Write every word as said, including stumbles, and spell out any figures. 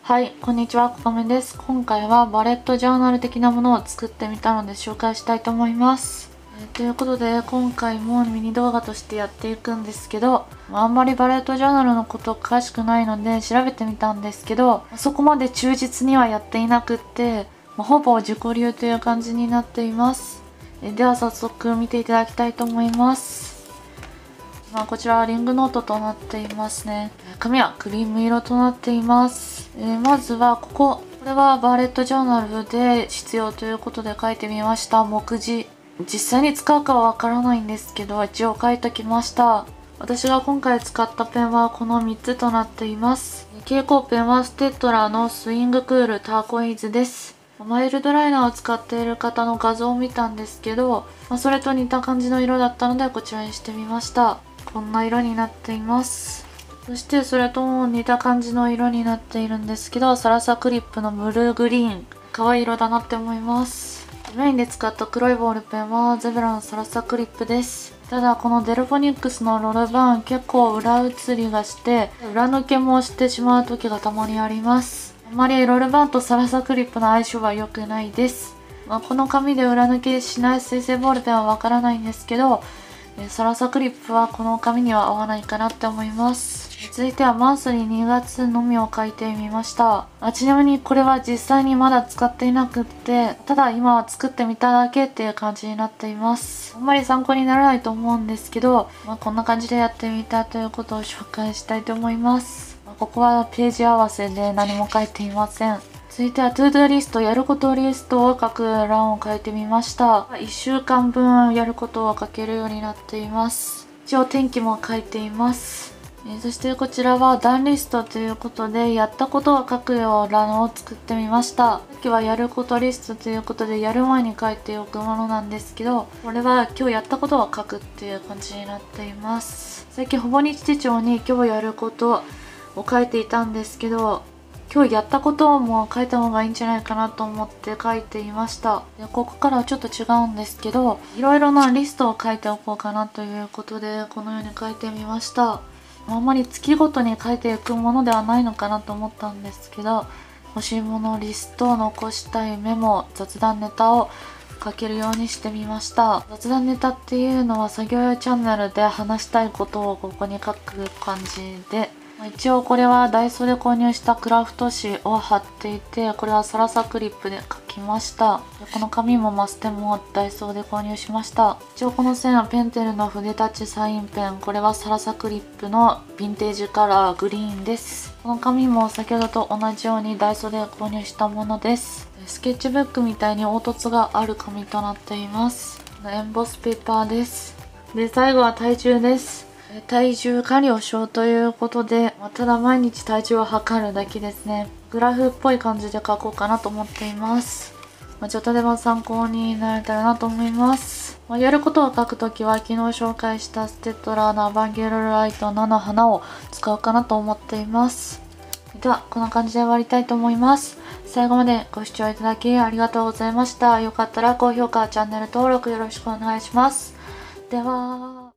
はい、こんにちは、こかめです。今回はバレットジャーナル的なものを作ってみたので紹介したいと思います。えーということで、今回もミニ動画としてやっていくんですけど、あんまりバレットジャーナルのこと詳しくないので調べてみたんですけど、そこまで忠実にはやっていなくって、まあ、ほぼ自己流という感じになっています。えーでは早速見ていただきたいと思います。まあ、こちらはリングノートとなっていますね。紙はクリーム色となっています。えー、まずはここ。これはバーレットジャーナルで必要ということで書いてみました。目次。実際に使うかはわからないんですけど、一応書いときました。私が今回使ったペンはこのみっつとなっています。蛍光ペンはステッドラーのスイングクールターコイズです。マイルドライナーを使っている方の画像を見たんですけど、まあ、それと似た感じの色だったのでこちらにしてみました。こんな色になっています。そしてそれと似た感じの色になっているんですけど、サラサクリップのブルーグリーン。可愛い色だなって思います。メインで使った黒いボールペンはゼブラのサラサクリップです。ただこのデルフォニックスのロールバーン結構裏写りがして、裏抜けもしてしまう時がたまにあります。あまりロールバーンとサラサクリップの相性は良くないです。まあ、この紙で裏抜けしない水性ボールペンはわからないんですけど、サラサクリップはこの紙には合わないかなって思います。続いてはマンスリーにがつのみを書いてみました。あちなみにこれは実際にまだ使っていなくって、ただ今は作ってみただけっていう感じになっています。あんまり参考にならないと思うんですけど、まあ、こんな感じでやってみたということを紹介したいと思います。まあ、ここはページ合わせで何も書いていません。続いてはトゥードゥーリスト、やることリストを書く欄を書いてみました。いっしゅうかんぶんやることを書けるようになっています。一応天気も書いています。えー、そしてこちらは段リストということで、やったことを書くよう欄を作ってみました。さっきはやることリストということで、やる前に書いておくものなんですけど、これは今日やったことを書くっていう感じになっています。最近ほぼ日手帳に今日やることを書いていたんですけど、今日やったことも書いた方がいいんじゃないかなと思って書いていました。でここからはちょっと違うんですけど、いろいろなリストを書いておこうかなということで、このように書いてみました。あんまり月ごとに書いていくものではないのかなと思ったんですけど、欲しいものリスト、残したいメモ、雑談ネタを書けるようにしてみました。雑談ネタっていうのは作業用チャンネルで話したいことをここに書く感じで、一応これはダイソーで購入したクラフト紙を貼っていて、これはサラサクリップで書きました。この紙もマステもダイソーで購入しました。一応この線はペンテルの筆タッチサインペン、これはサラサクリップのヴィンテージカラーグリーンです。この紙も先ほどと同じようにダイソーで購入したものです。スケッチブックみたいに凹凸がある紙となっています。エンボスペーパーです。で、最後は体重です。体重管理をしようということで、まあ、ただ毎日体重を測るだけですね。グラフっぽい感じで書こうかなと思っています。まあ、ちょっとでも参考になれたらなと思います。まあ、やることを書くときは昨日紹介したステッドラーのアバンギュールライト菜の花を使おうかなと思っています。では、こんな感じで終わりたいと思います。最後までご視聴いただきありがとうございました。よかったら高評価、チャンネル登録よろしくお願いします。では。